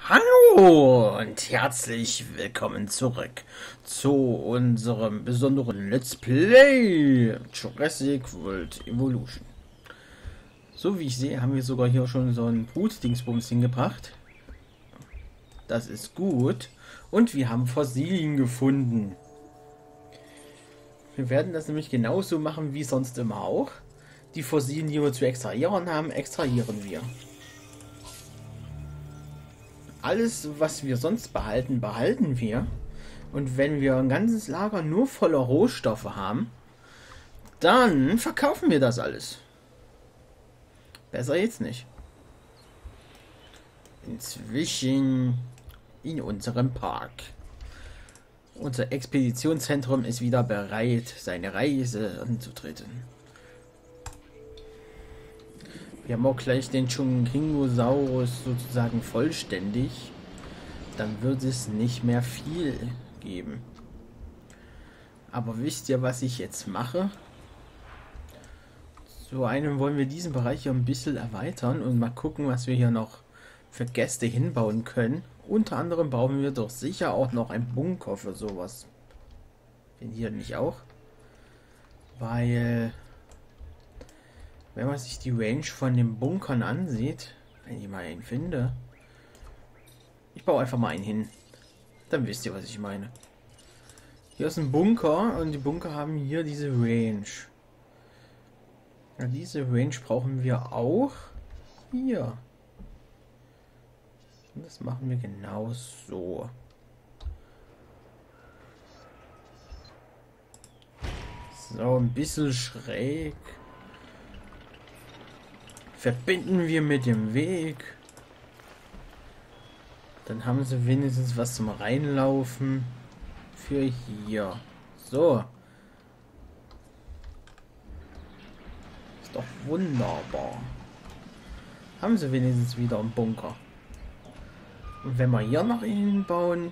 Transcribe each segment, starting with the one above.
Hallo und herzlich willkommen zurück zu unserem besonderen Let's Play Jurassic World Evolution. So wie ich sehe, haben wir sogar hier schon so ein Brutdingsbums hingebracht. Das ist gut. Und wir haben Fossilien gefunden. Wir werden das nämlich genauso machen wie sonst immer auch. Die Fossilien, die wir zu extrahieren haben, extrahieren wir. Alles, was wir sonst behalten, behalten wir. Und wenn wir ein ganzes Lager nur voller Rohstoffe haben, dann verkaufen wir das alles. Besser jetzt nicht. Inzwischen in unserem Park. Unser Expeditionszentrum ist wieder bereit, seine Reise anzutreten. Wir haben auch gleich den Chungkingosaurus sozusagen vollständig. Dann wird es nicht mehr viel geben. Aber wisst ihr, was ich jetzt mache? Zu einem wollen wir diesen Bereich hier ein bisschen erweitern und mal gucken, was wir hier noch für Gäste hinbauen können. Unter anderem brauchen wir doch sicher auch noch einen Bunker für sowas. Den hier nicht auch? Weil... wenn man sich die Range von den Bunkern ansieht, wenn ich mal einen finde, ich baue einfach mal einen hin, dann wisst ihr, was ich meine. Hier ist ein Bunker und die Bunker haben hier diese Range. Ja, diese Range brauchen wir auch hier. Und das machen wir genau so. So, ein bisschen schräg. Verbinden wir mit dem Weg. Dann haben sie wenigstens was zum Reinlaufen. Für hier. So. Ist doch wunderbar. Haben sie wenigstens wieder einen Bunker. Und wenn wir hier noch hinbauen,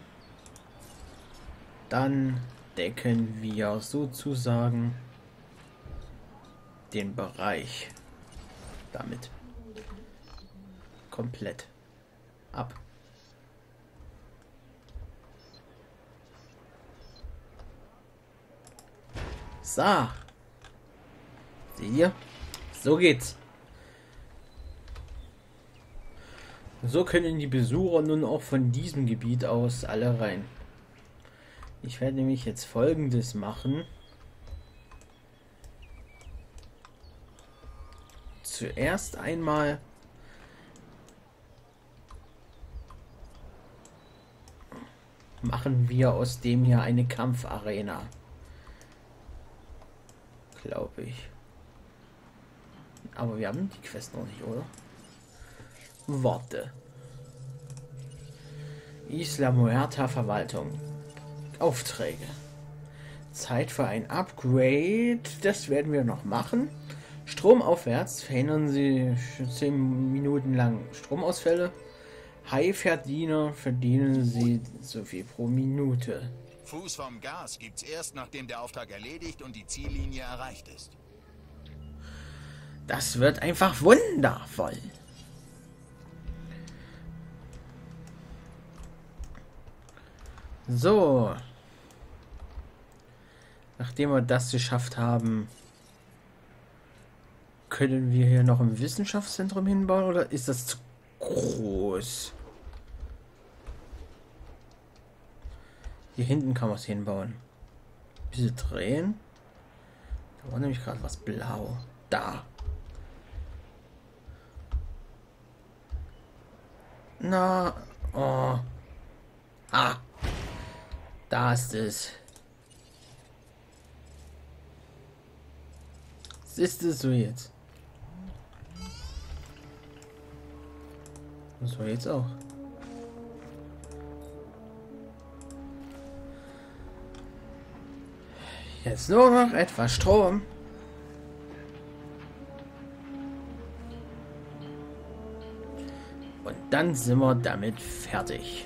dann decken wir sozusagen den Bereich damit komplett ab. So. Seht ihr? So geht's. So können die Besucher nun auch von diesem Gebiet aus alle rein. Ich werde nämlich jetzt Folgendes machen. Zuerst einmal machen wir aus dem hier eine Kampfarena. Glaube ich. Aber wir haben die Quest noch nicht, oder? Worte. Isla Muerta Verwaltung. Aufträge. Zeit für ein Upgrade. Das werden wir noch machen. Stromaufwärts verhindern Sie 10 Minuten lang Stromausfälle. High-Verdiener verdienen Sie so viel pro Minute. Fuß vom Gas gibt's erst, nachdem der Auftrag erledigt und die Ziellinie erreicht ist. Das wird einfach wundervoll. So. Nachdem wir das geschafft haben, können wir hier noch ein Wissenschaftszentrum hinbauen oder ist das zu groß? Hier hinten kann man es hinbauen. Ein bisschen drehen. Da war nämlich gerade was blau. Da. Na. Oh. Ah. Da ist es. Was ist es so jetzt? So jetzt auch. Jetzt nur noch etwas Strom. Und dann sind wir damit fertig.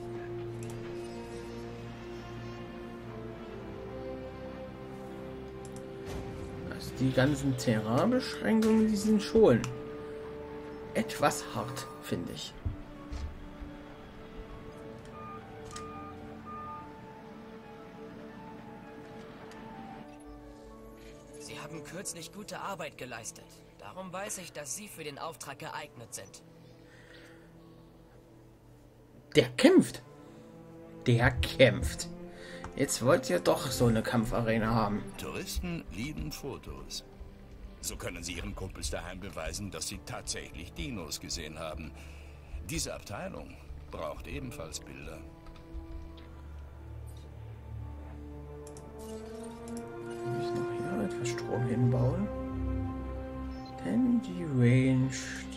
Also die ganzen Terrainbeschränkungen, die sind schon etwas hart, finde ich. haben kürzlich gute Arbeit geleistet. Darum weiß ich, dass Sie für den Auftrag geeignet sind. Der kämpft. Der kämpft. Jetzt wollt ihr doch so eine Kampfarena haben. Touristen lieben Fotos. So können sie ihren Kumpels daheim beweisen, dass sie tatsächlich Dinos gesehen haben. Diese Abteilung braucht ebenfalls Bilder. Wir müssen noch hier etwas Strom hinbauen. Denn die Range.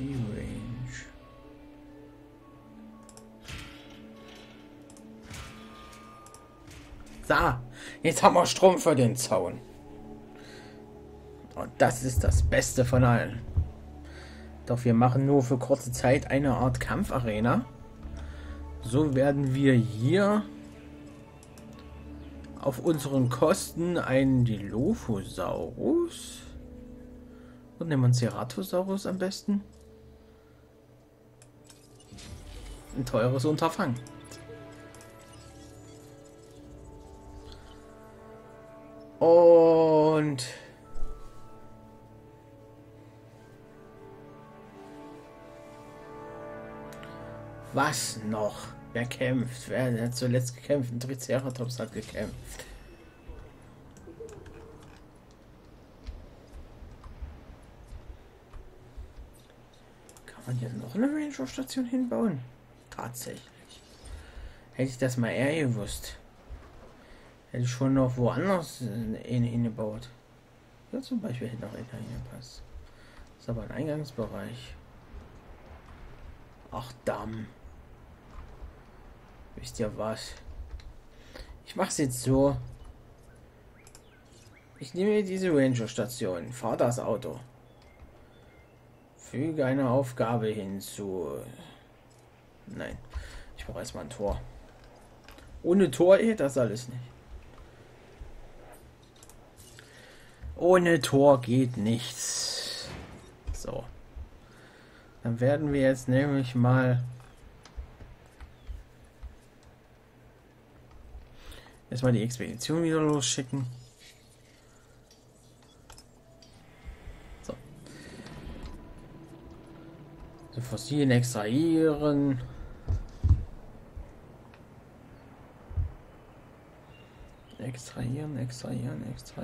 So, jetzt haben wir Strom für den Zaun. Und das ist das Beste von allen. Doch wir machen nur für kurze Zeit eine Art Kampfarena. So werden wir hier auf unseren Kosten einen Dilophosaurus und nehmen wir einen Ceratosaurus am besten. Ein teures Unterfangen. Und was noch? Wer kämpft? Wer hat zuletzt gekämpft? Ein Triceratops hat gekämpft. Kann man hier noch eine Ranger-Station hinbauen? Tatsächlich. Hätte ich das mal eher gewusst. Hätte ich schon noch woanders eine hingebaut. Ja, zum Beispiel hätte noch einer hingepasst. Das ist aber ein Eingangsbereich. Ach, Damm. Wisst ihr was? Ich mache es jetzt so. Ich nehme diese Ranger-Station, fahre das Auto. Füge eine Aufgabe hinzu. Nein, ich brauche erstmal ein Tor. Ohne Tor geht das alles nicht. Ohne Tor geht nichts. So. Dann werden wir jetzt nämlich mal erstmal die Expedition wieder losschicken. So. So, Fossilien extrahieren. Extrahieren.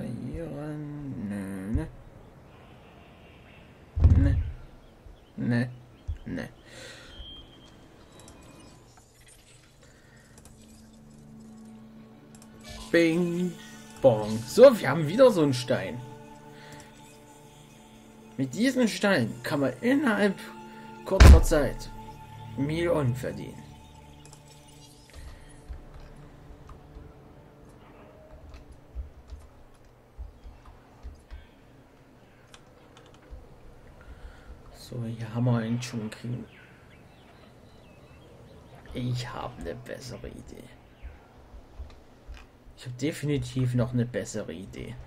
Ne. Bing, bong. So, wir haben wieder so einen Stein. Mit diesem Stein kann man innerhalb kurzer Zeit Millionen verdienen. So, hier haben wir einen Chunky. Ich habe eine bessere Idee. Ich habe definitiv noch eine bessere Idee.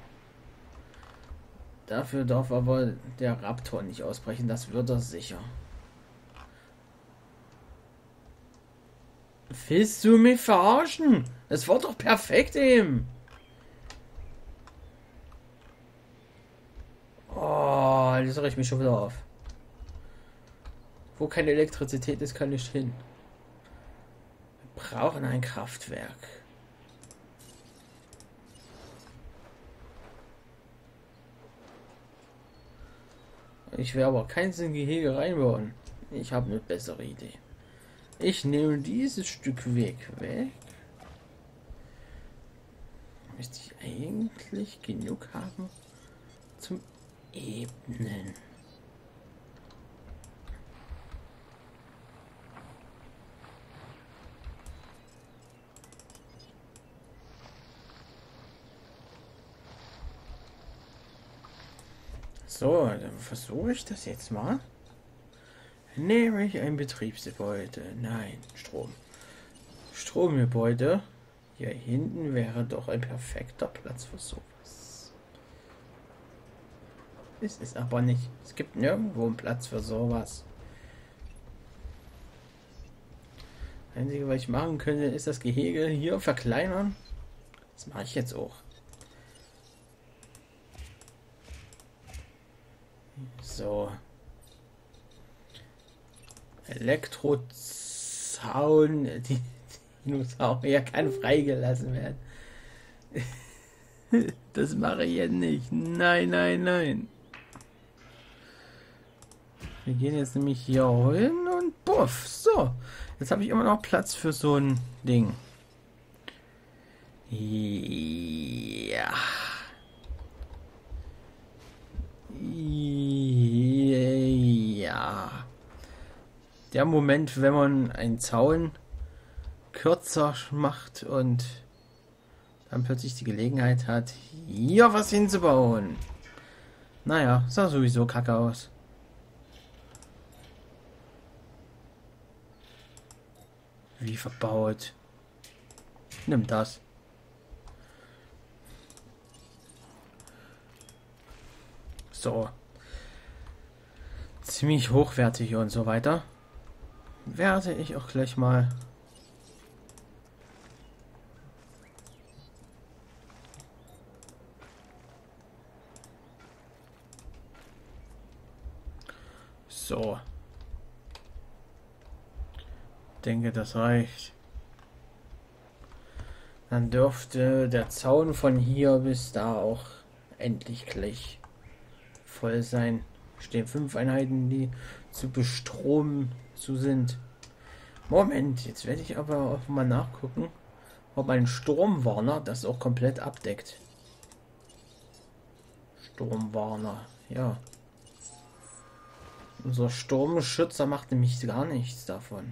Dafür darf aber der Raptor nicht ausbrechen. Das wird er sicher. Willst du mich verarschen? Es war doch perfekt eben. Oh, jetzt reg ich mich schon wieder auf. Wo keine Elektrizität ist, kann nicht hin. Wir brauchen ein Kraftwerk. Ich werde aber keins in Gehege reinbauen. Ich habe eine bessere Idee. Ich nehme dieses Stück Weg weg. Müsste ich eigentlich genug haben zum Ebnen. So, dann versuche ich das jetzt mal. Nehme ich ein Betriebsgebäude. Nein, Strom. Stromgebäude. Hier hinten wäre doch ein perfekter Platz für sowas. Es ist aber nicht. Es gibt nirgendwo einen Platz für sowas. Das Einzige, was ich machen könnte, ist das Gehege hier verkleinern. Das mache ich jetzt auch. So. Elektrozaun. Die Dinosaurier kann freigelassen werden. Das mache ich jetzt nicht. Nein, nein, nein. Wir gehen jetzt nämlich hier hin und puff. So. Jetzt habe ich immer noch Platz für so ein Ding. Ja. Ja. Der Moment, wenn man einen Zaun kürzer macht und dann plötzlich die Gelegenheit hat, hier was hinzubauen. Naja, sah sowieso kacke aus. Wie verbaut. Nimm das. So. Ziemlich hochwertig und so weiter. Werde ich auch gleich mal so. Denke, das reicht. Dann dürfte der Zaun von hier bis da auch endlich gleich voll sein. Stehen 5 Einheiten, die zu bestromen zu sind. Moment, jetzt werde ich aber auch mal nachgucken, ob ein Sturmwarner das auch komplett abdeckt. Sturmwarner, ja. Unser Sturmschützer macht nämlich gar nichts davon.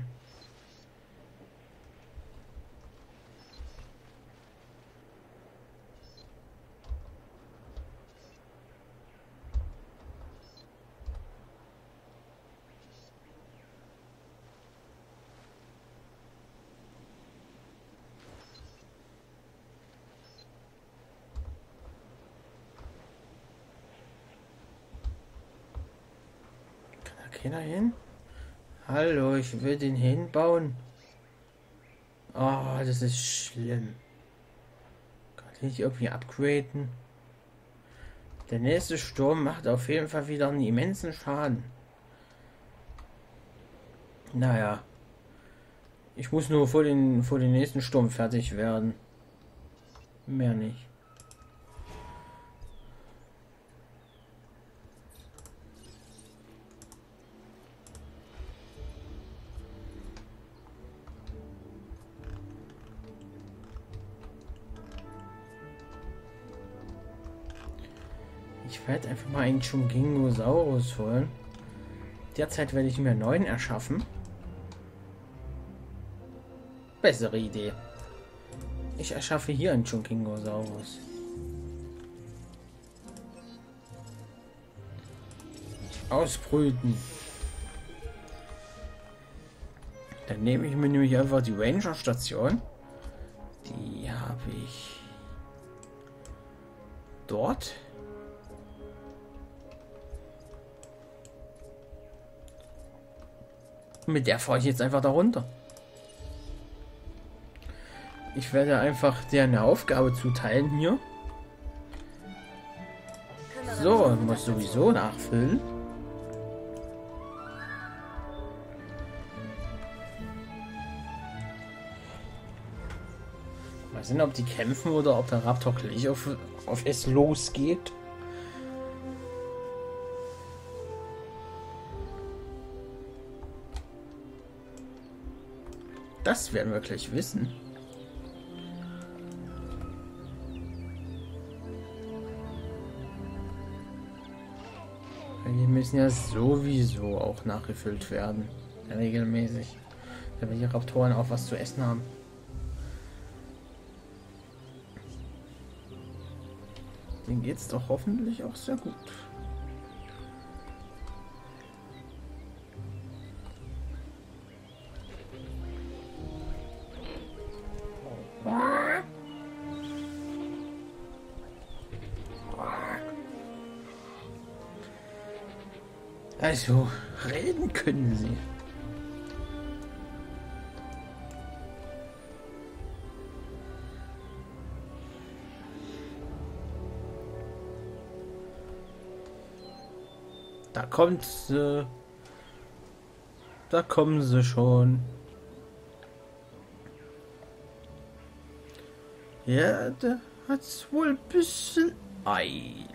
Keiner hin? Hallo, ich will den hinbauen. Oh, das ist schlimm. Kann ich irgendwie upgraden? Der nächste Sturm macht auf jeden Fall wieder einen immensen Schaden. Naja. Ich muss nur vor den nächsten Sturm fertig werden. Mehr nicht. Ich werde einfach mal einen Chungingosaurus holen. Derzeit werde ich mir einen neuen erschaffen. Bessere Idee. Ich erschaffe hier einen Chungingosaurus. Ausbrüten. Dann nehme ich mir nämlich einfach die Ranger-Station. Die habe ich dort. Mit der fahre ich jetzt einfach da runter. Ich werde einfach der eine Aufgabe zuteilen hier. So, muss sowieso nachfüllen. Mal sehen, ob die kämpfen oder ob der Raptor gleich auf es losgeht. Das werden wir gleich wissen. Die müssen ja sowieso auch nachgefüllt werden. Regelmäßig. Damit die Raptoren auch was zu essen haben. Denen geht's doch hoffentlich auch sehr gut. Also, reden können sie. Da kommt sie. Da kommen sie schon. Ja, der hat's wohl ein bisschen eilig.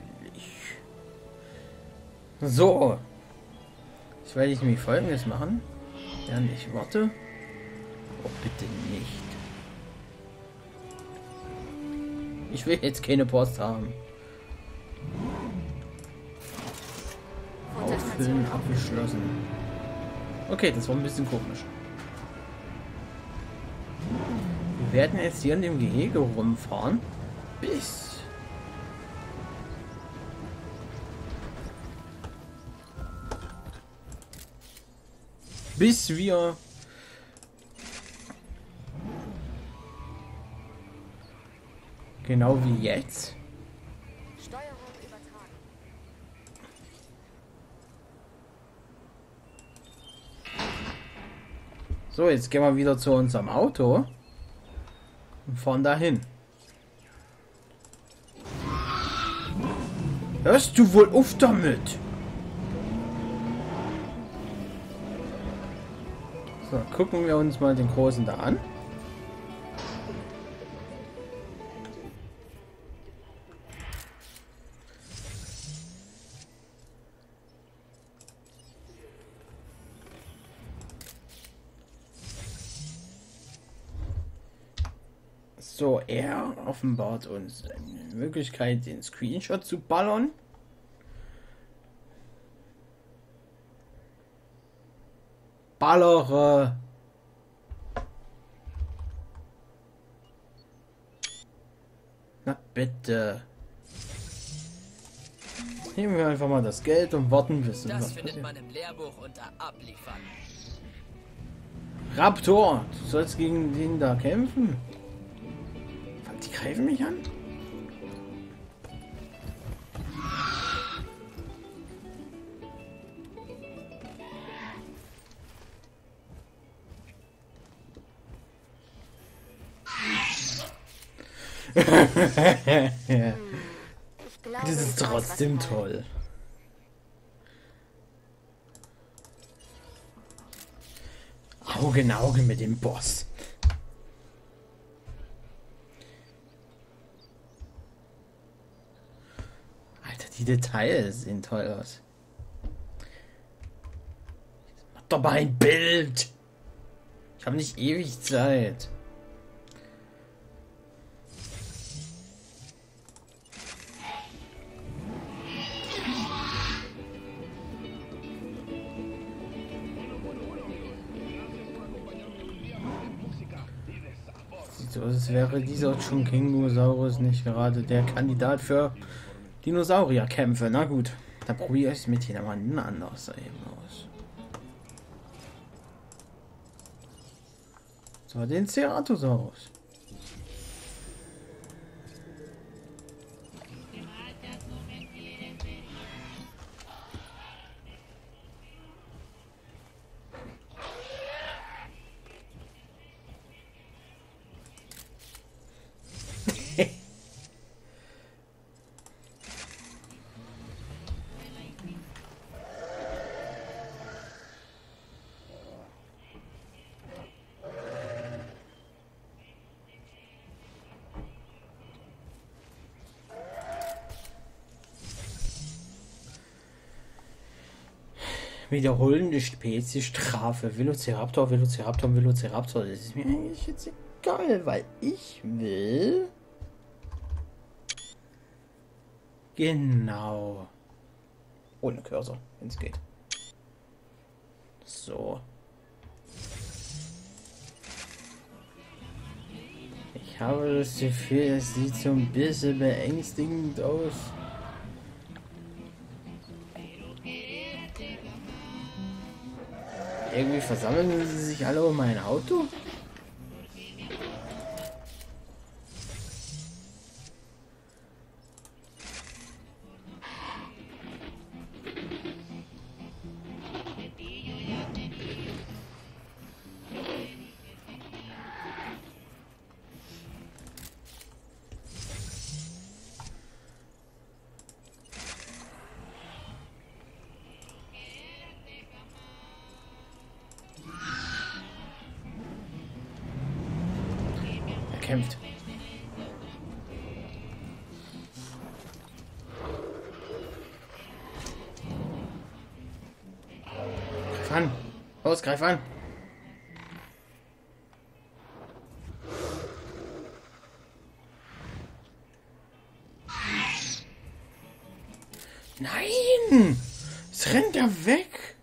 So. Jetzt werde ich nämlich Folgendes machen. Während ich warte. Oh, bitte nicht. Ich will jetzt keine Post haben. Auffüllen, abgeschlossen. Okay, das war ein bisschen komisch. Wir werden jetzt hier in dem Gehege rumfahren. Bis wir genau wie jetzt so, jetzt gehen wir wieder zu unserem Auto und fahren dahin. Hörst du wohl auf damit? So, gucken wir uns mal den Großen da an. So, er offenbart uns eine Möglichkeit, den Screenshot zu ballern. Ballere. Na bitte. Nehmen wir einfach mal das Geld und warten bis Das findet man im Lehrbuch unter Abliefern. Raptor, du sollst gegen den da kämpfen. Die greifen mich an. Das ist trotzdem toll. Auge in Auge mit dem Boss. Alter, die Details sehen toll aus. Mach doch mal ein Bild. Ich habe nicht ewig Zeit. So, es wäre dieser Chungkingosaurus nicht gerade der Kandidat für Dinosaurierkämpfe. Na gut, dann probiere ich es mit jemandem anders eben aus. So, den Ceratosaurus. Wiederholende Speziesstrafe. Velociraptor, Velociraptor, Velociraptor. Das ist mir eigentlich jetzt egal, weil ich will... Genau. Ohne Cursor, wenn es geht. So. Ich habe das Gefühl, es sieht so ein bisschen beängstigend aus. Irgendwie versammeln sie sich alle um mein Auto? kämpft. Greif an. Los, greif an. Nein! Es rennt er weg.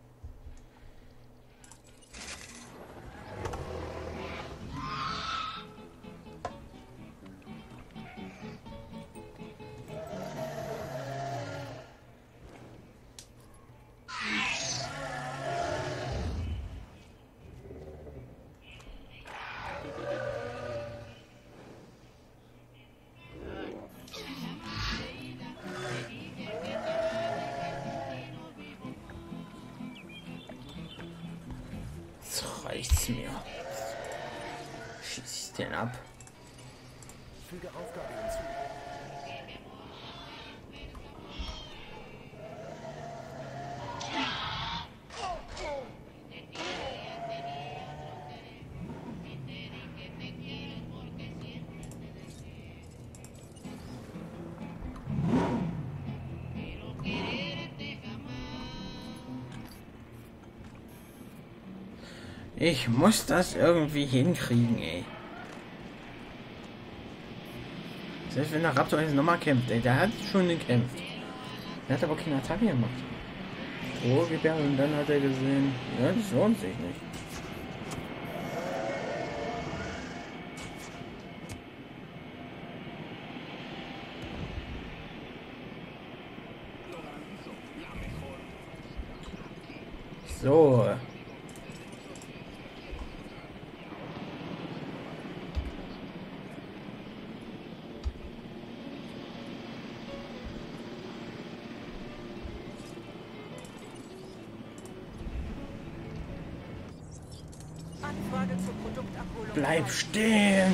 Reicht's mir. Schieß ich den ab. Füge Aufgabe hinzu. Ich muss das irgendwie hinkriegen, ey. Selbst wenn der Raptor jetzt nochmal kämpft, ey, der hat schon gekämpft. Der hat aber keine Attacke gemacht. Drohgebär und dann hat er gesehen, ja, das lohnt sich nicht. So. Anfrage zur Produktabholung. Bleib stehen!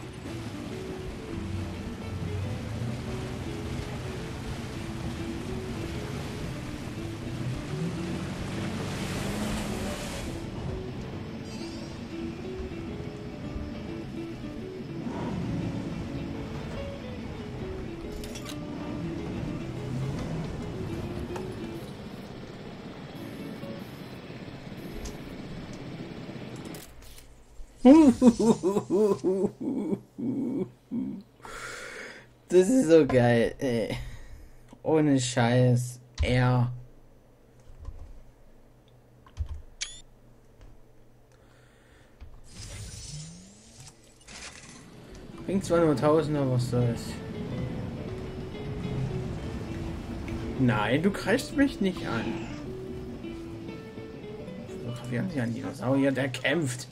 Das ist so geil, ey. Ohne Scheiß. Er. Bringt zwar nur 1000, aber was soll's. Nein, du greifst mich nicht an. Fotografieren Sie einen Dinosaurier, der kämpft.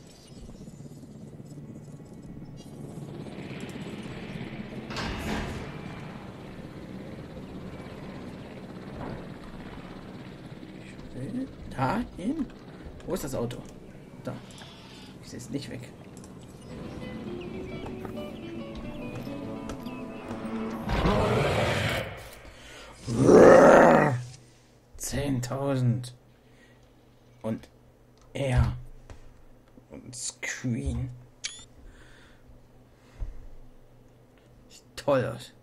Dahin? Wo ist das Auto? Da. Ich sehe es nicht weg. Rrrr. 10.000. Und er. Und Screen. Sieht toll aus.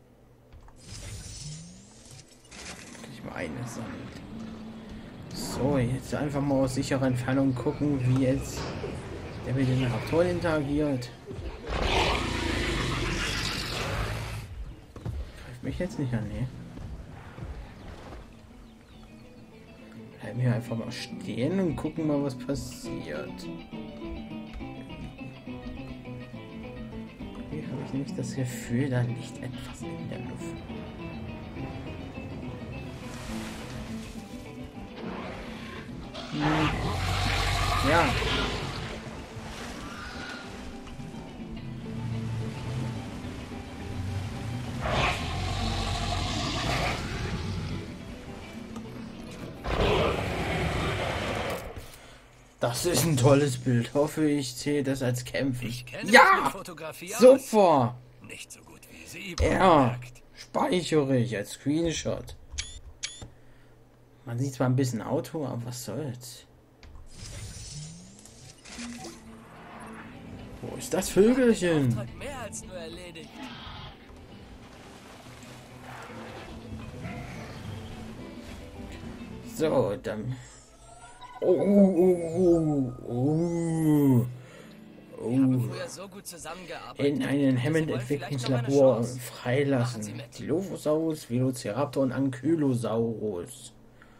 Ich mal eine sammeln. So, jetzt einfach mal aus sicherer Entfernung gucken, wie jetzt der mit den Raptoren interagiert. Greift mich jetzt nicht an, ne? Bleiben wir einfach mal stehen und gucken mal, was passiert. Hier habe ich nicht das Gefühl, da liegt etwas in der Luft. Ja. Das ist ein tolles Bild. Hoffe, ich sehe das als Kämpfen. Ich kenne ja! mich mit Fotografie aus. Super! Nicht so gut wie Sie. Ja, bemerkt. speichere ich als Screenshot. Man sieht zwar ein bisschen Auto, aber was soll's. Wo ist das Vögelchen? Auftrag mehr als nur erledigt. So, dann... Oh. Wir haben früher so gut zusammengearbeitet. In einen Sie wollen vielleicht noch eine Hammond-Entwicklungslabor Chance. Machen Sie freilassen. mit. Dilophosaurus, Velociraptor und Ankylosaurus.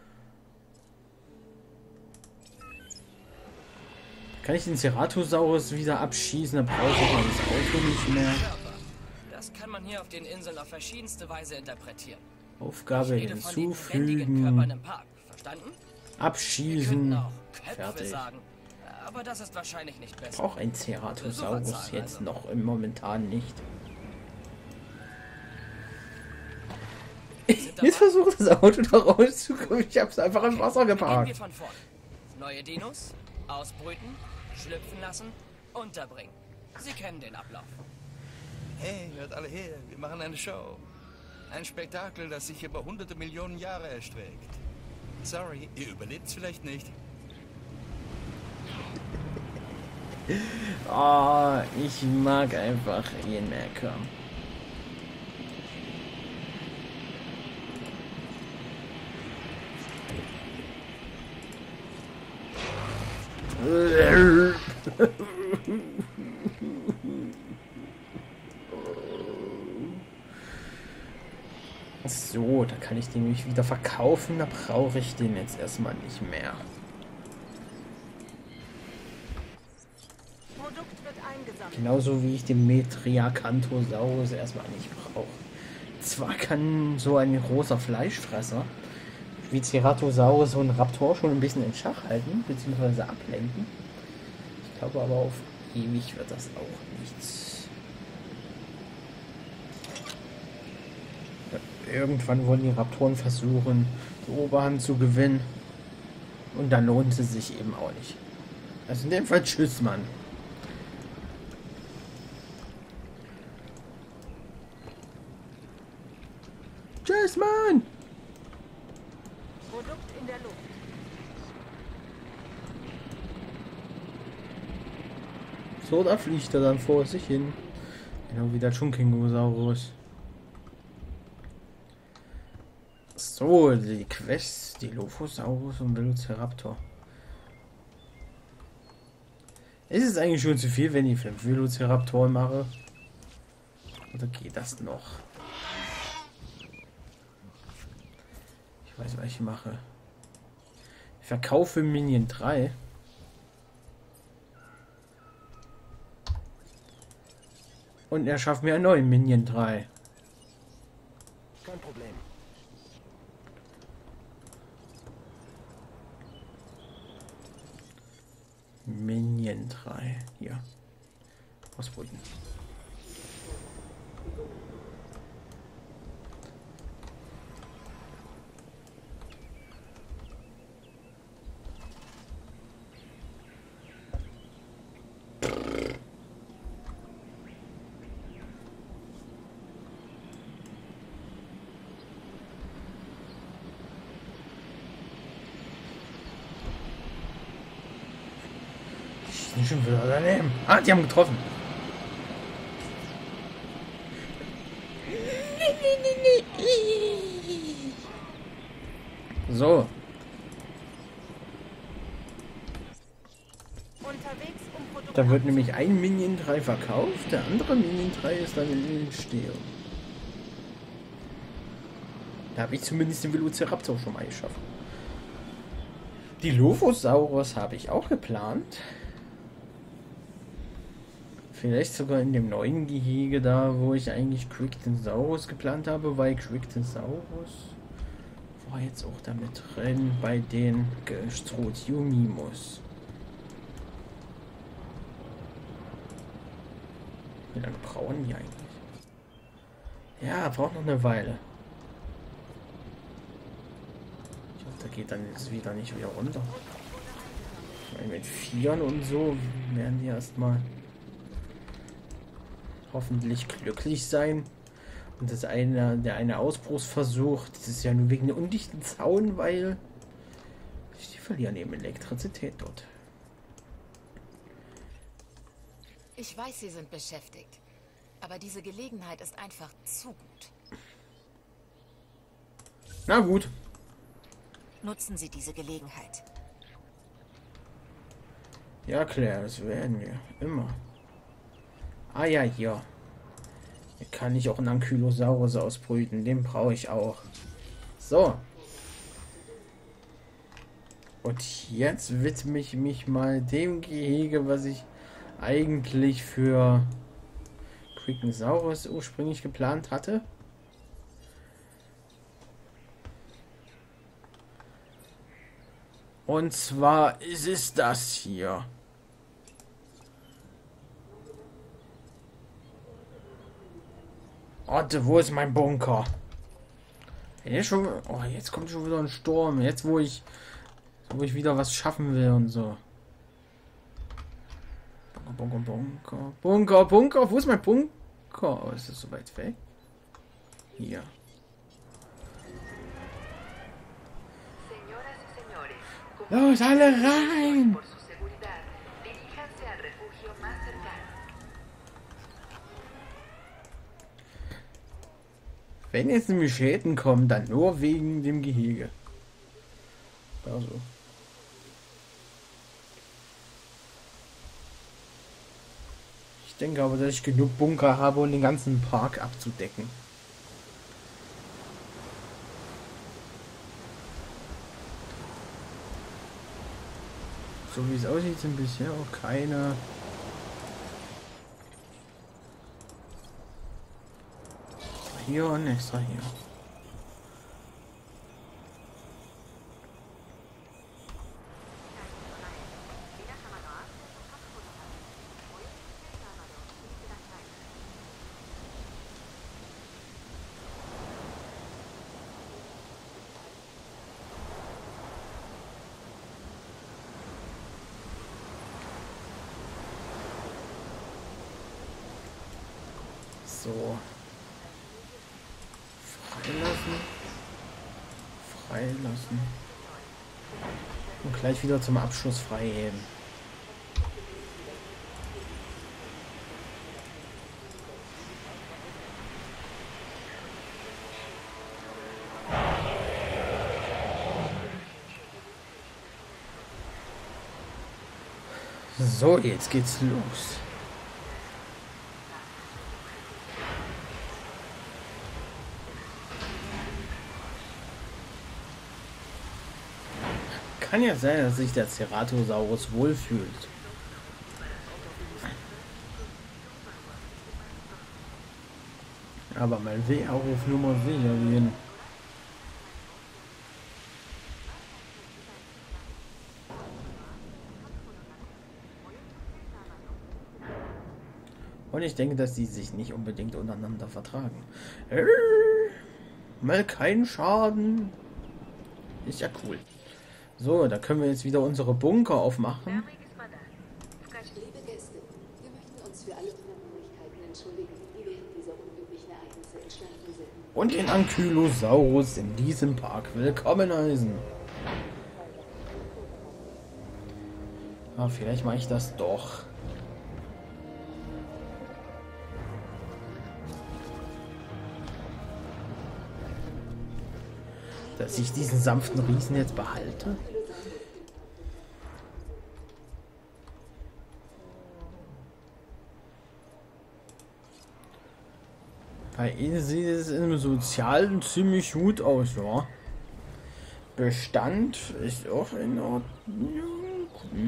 Kann ich den Ceratosaurus wieder abschießen? Da brauche ich mal das Auto nicht mehr. Körper. Das kann man hier auf den Inseln auf verschiedenste Weise interpretieren. Aufgabe Ich rede von den lebendigen Körpern hinzufügen. im Park. Verstanden? Wir könnten Abschießen. auch Köpfe Fertig. sagen. Aber das ist wahrscheinlich nicht besser. Auch ein Ceratosaurus jetzt noch im momentan nicht. Jetzt versucht das Auto da rauszukommen. Ich hab's einfach im Wasser Beginnen wir geparkt. von vorn. Neue Dinos, ausbrüten, schlüpfen lassen, unterbringen. Sie kennen den Ablauf. Hey, hört alle her, wir machen eine Show. Ein Spektakel, das sich über hunderte Millionen Jahre erstreckt. Sorry, ihr überlebt vielleicht nicht. Oh, ich mag einfach Ian Malcolm. So, da kann ich den nämlich wieder verkaufen. Da brauche ich den jetzt erstmal nicht mehr. Produkt wird eingesammelt. Genauso wie ich den Metriacanthosaurus erstmal nicht brauche. Zwar kann so ein großer Fleischfresser wie Ceratosaurus und Raptor schon ein bisschen in Schach halten, beziehungsweise ablenken. Ich glaube aber auf ewig wird das auch nichts. Irgendwann wollen die Raptoren versuchen, die Oberhand zu gewinnen. Und dann lohnt es sich eben auch nicht. Also in dem Fall tschüss, Mann. Tschüss, Mann! Produkt in der Luft. So, da fliegt er dann vor sich hin. Genau wie der Chunkingosaurus. So, die Quests, Dilophosaurus und Velociraptor. Ist es eigentlich schon zu viel, wenn ich 5 Velociraptoren mache? Oder geht das noch? Ich weiß, was ich mache. Ich verkaufe Minion 3. Und er schafft mir einen neuen Minion 3. Kein Problem. Minion 3. Hier. Ausbrüten. Nicht schon wieder daneben. Ah, die haben getroffen. So. Unterwegs, um Produkt Da wird nämlich ein Minion 3 verkauft, der andere Minion 3 ist dann in Entstehung. Da habe ich zumindest den Velociraptor schon mal geschafft. Die Dilophosaurus habe ich auch geplant. Vielleicht sogar in dem neuen Gehege da, wo ich eigentlich Crictensaurus geplant habe, weil Crictensaurus war jetzt auch damit drin bei den Gestrotiumimus. Wie lange brauchen die eigentlich? Ja, braucht noch eine Weile. Ich hoffe, da geht dann jetzt wieder nicht wieder runter. Ich meine, mit Vieren und so werden die erstmal hoffentlich glücklich sein. Und der eine Ausbruchsversuch, das ist ja nur wegen der undichten Zaun, weil die verlieren eben Elektrizität dort. Ich weiß, Sie sind beschäftigt. Aber diese Gelegenheit ist einfach zu gut. Na gut. Nutzen Sie diese Gelegenheit. Ja, Claire, das werden wir. Immer. Ah ja, hier. Hier kann ich auch einen Ankylosaurus ausbrüten. Den brauche ich auch. So. Und jetzt widme ich mich mal dem Gehege, was ich eigentlich für Quicknosaurus ursprünglich geplant hatte. Und zwar ist es das hier. Warte, wo ist mein Bunker? Jetzt kommt schon wieder ein Sturm. Jetzt, wo ich wieder was schaffen will und so. Bunker. Wo ist mein Bunker? Oh, ist das so weit weg? Hier. Los, alle rein! Wenn jetzt nämlich Schäden kommen, dann nur wegen dem Gehege. Also. Ich denke aber, dass ich genug Bunker habe, um den ganzen Park abzudecken. So wie es aussieht, sind bisher auch keine hier und extra hier. So. Freilassen. Und gleich wieder zum Abschluss freiheben. So, jetzt geht's los. Kann ja sein, dass sich der Ceratosaurus wohlfühlt. Aber man will auch auf Nummer sicher gehen. Und ich denke, dass die sich nicht unbedingt untereinander vertragen. Mal keinen Schaden. Ist ja cool. So, da können wir jetzt wieder unsere Bunker aufmachen. Liebe Gäste, wir möchten uns für alle Unannehmlichkeiten entschuldigen, die während dieser unglücklichen Ereignisse entstanden sind. Und den Ankylosaurus in diesem Park willkommen heißen. Ah, vielleicht mache ich das doch. Dass ich diesen sanften Riesen jetzt behalte. Bei ihnen sieht es im Sozialen ziemlich gut aus, ja. Bestand ist auch in Ordnung.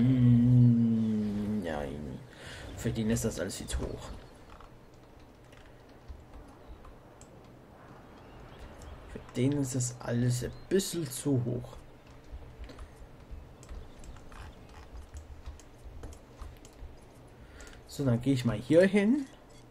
Nein. Für den ist das alles viel zu hoch. Denen ist das alles ein bisschen zu hoch. So, dann gehe ich mal hier hin.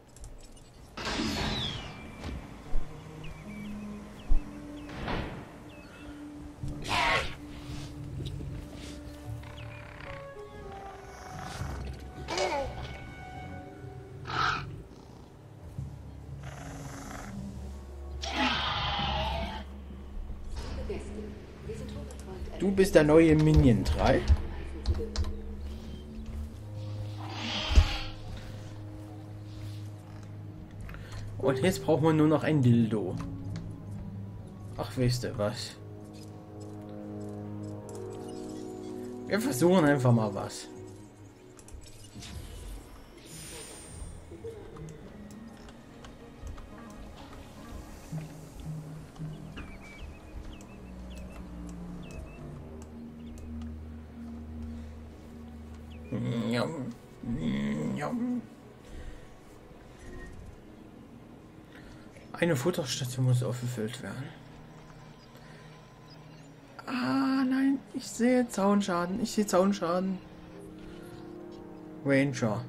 Du bist der neue Minion 3. Und jetzt braucht man nur noch ein Dildo. Ach, wisst ihr was? Wir versuchen einfach mal was. Eine Futterstation muss aufgefüllt werden. Ah, nein, ich sehe Zaunsschaden. Ich sehe Zaunsschaden. Ranger.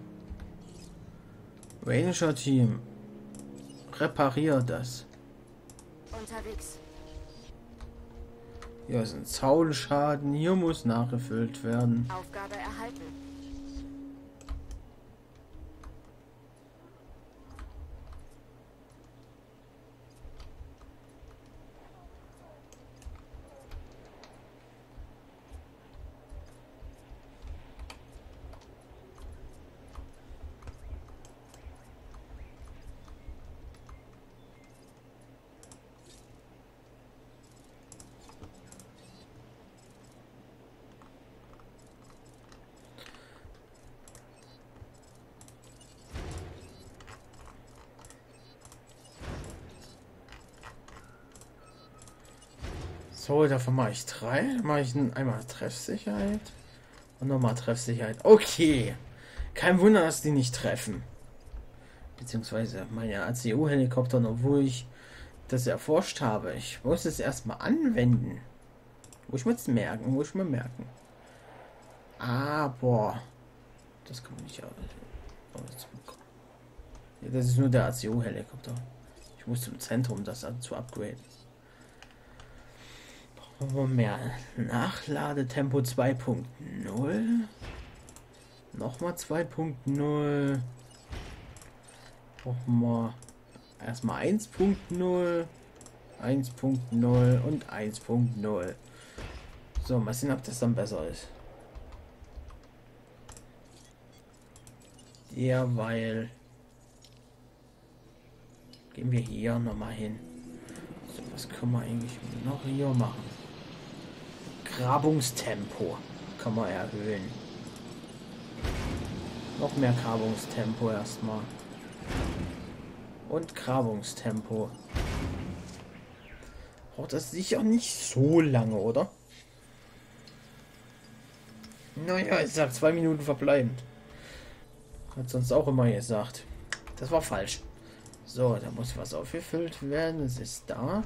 Ranger-Team. Repariert das. Unterwegs. Hier ist ein Zaunsschaden. Hier muss nachgefüllt werden. Aufgabe erhalten. So, davon mache ich 3. Dann mache ich einmal Treffsicherheit. Und nochmal Treffsicherheit. Okay. Kein Wunder, dass die nicht treffen. Beziehungsweise meine ACU-Helikopter, obwohl ich das erforscht habe. Ich muss es erstmal anwenden. Muss ich mir jetzt merken. Muss ich mir merken. Aber das kann man nicht. Das ist nur der ACU-Helikopter. Ich muss zum Zentrum das zu upgraden. Mehr Nachladetempo 2.0. Nochmal 2.0. Brauchen wir erstmal 1.0, 1.0 und 1.0. So, mal sehen, ob das dann besser ist. Derweil gehen wir hier nochmal hin. So, was können wir eigentlich noch hier machen? Grabungstempo kann man erhöhen. Noch mehr Grabungstempo erstmal. Und Grabungstempo. Braucht das sicher nicht so lange, oder? Naja, ich sag 2 Minuten verbleibend. Hat sonst auch immer gesagt. Das war falsch. So, da muss was aufgefüllt werden. Es ist da.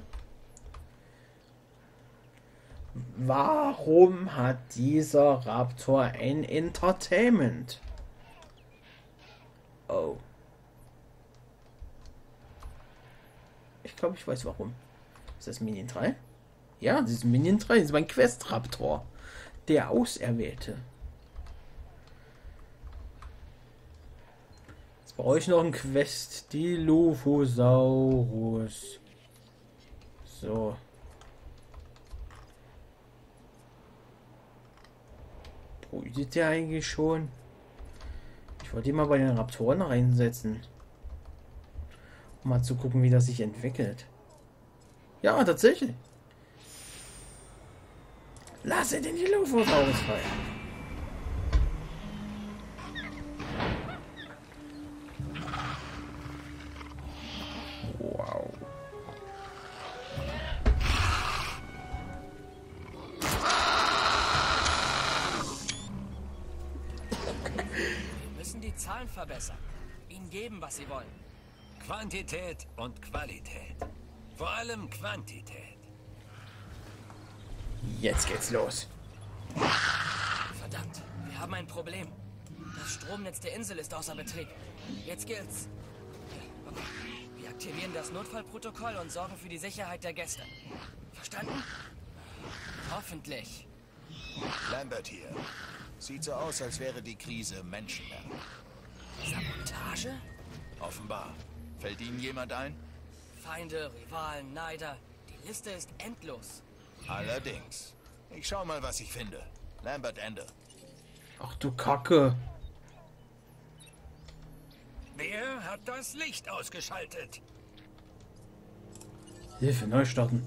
Warum hat dieser Raptor ein Entertainment? Oh. Ich glaube, ich weiß warum. Ist das Minion 3? Ja, das ist Minion 3. Das ist mein Quest-Raptor. Der Auserwählte. Jetzt brauche ich noch ein Quest. Dilophosaurus. So. Brütet der eigentlich schon? Ich wollte ihn mal bei den Raptoren reinsetzen. Um mal zu gucken, wie das sich entwickelt. Ja, tatsächlich. Lasse den Dilophosaurus frei. Wow. Wir müssen die Zahlen verbessern. Ihnen geben, was sie wollen. Quantität und Qualität. Vor allem Quantität. Jetzt geht's los. Verdammt, wir haben ein Problem. Das Stromnetz der Insel ist außer Betrieb. Jetzt gilt's. Okay. Wir aktivieren das Notfallprotokoll und sorgen für die Sicherheit der Gäste. Verstanden? Hoffentlich. Lambert hier. Sieht so aus, als wäre die Krise Menschenwerk. Sabotage? Offenbar. Fällt Ihnen jemand ein? Feinde, Rivalen, Neider. Die Liste ist endlos. Allerdings. Ich schau mal, was ich finde. Lambert, Ende. Ach du Kacke. Wer hat das Licht ausgeschaltet? Hilfe, neu starten.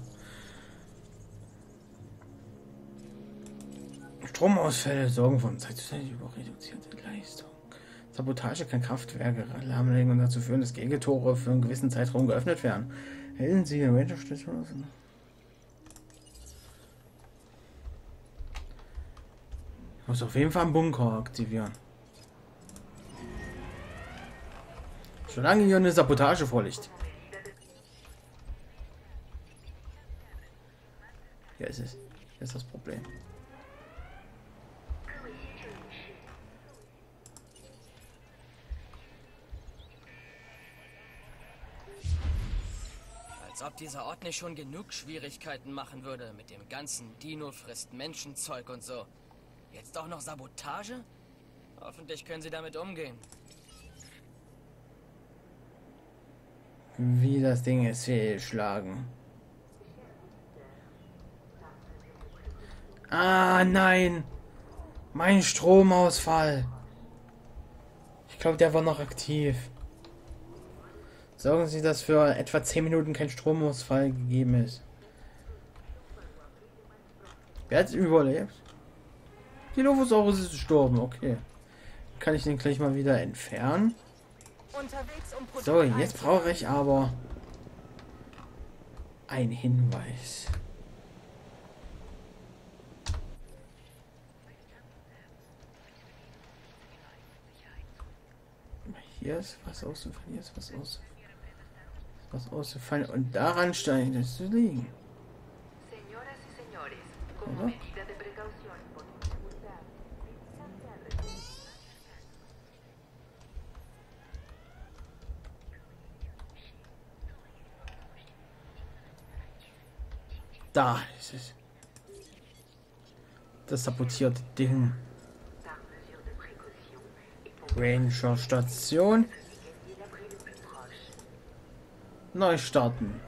Stromausfälle sorgen von Zeit zu Zeit über reduzierte Leistung. Sabotage kann Kraftwerke lahmlegen und dazu führen, dass Gegentore für einen gewissen Zeitraum geöffnet werden. Hätten Sie den Ranger-Station aus? Ich muss auf jeden Fall einen Bunker aktivieren. Solange hier eine Sabotage vorliegt. Hier ist es. Hier ist das Problem. Als ob dieser Ort nicht schon genug Schwierigkeiten machen würde mit dem ganzen Dino-frisst-Menschenzeug und so. Jetzt auch noch Sabotage? Hoffentlich können Sie damit umgehen. Wie das Ding ist fehlgeschlagen. Ah, nein! Mein Stromausfall! Ich glaube, der war noch aktiv. Sorgen Sie, dass für etwa 10 Minuten kein Stromausfall gegeben ist. Wer hat überlebt? Die Dilophosaurus ist gestorben, okay. Kann ich den gleich mal wieder entfernen? So, jetzt brauche ich aber einen Hinweis. Hier ist was ausgefallen, hier ist was ausgefallen. Was ausgefallen und daran scheint es zu liegen. Oder? Da ist es. Das sabotierte Ding. Ranger Station. Neu starten.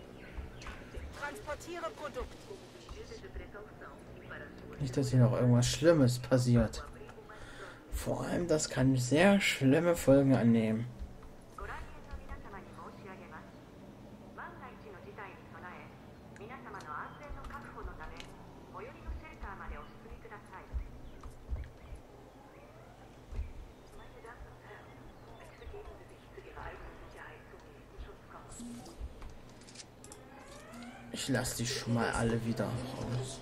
Nicht, dass hier noch irgendwas Schlimmes passiert. Vor allem, das kann sehr schlimme Folgen annehmen. Ich lasse die schon mal alle wieder raus.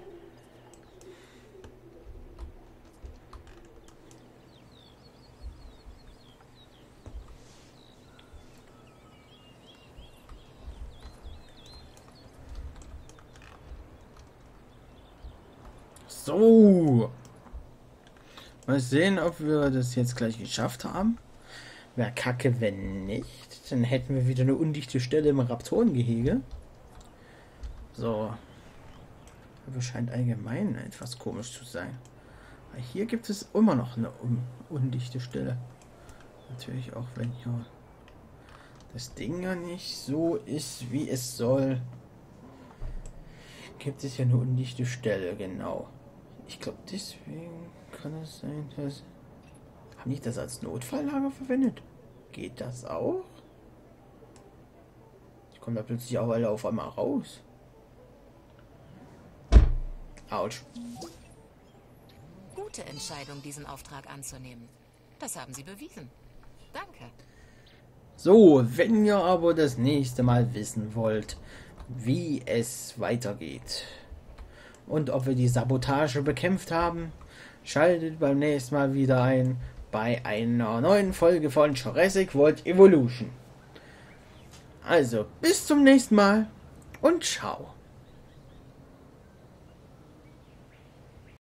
So. Mal sehen, ob wir das jetzt gleich geschafft haben. Wäre kacke, wenn nicht. Dann hätten wir wieder eine undichte Stelle im Raptorengehege. So. Aber scheint allgemein etwas komisch zu sein. Aber hier gibt es immer noch eine undichte Stelle. Natürlich auch, wenn hier das Ding ja nicht so ist, wie es soll. Gibt es ja eine undichte Stelle, genau. Ich glaube, deswegen kann es sein, dass... Haben die das als Notfalllager verwendet? Geht das auch? Ich komme da plötzlich auch alle auf einmal raus. Autsch. Gute Entscheidung, diesen Auftrag anzunehmen. Das haben Sie bewiesen. Danke. So, wenn ihr aber das nächste Mal wissen wollt, wie es weitergeht und ob wir die Sabotage bekämpft haben, schaltet beim nächsten Mal wieder ein bei einer neuen Folge von Jurassic World Evolution. Also, bis zum nächsten Mal und ciao.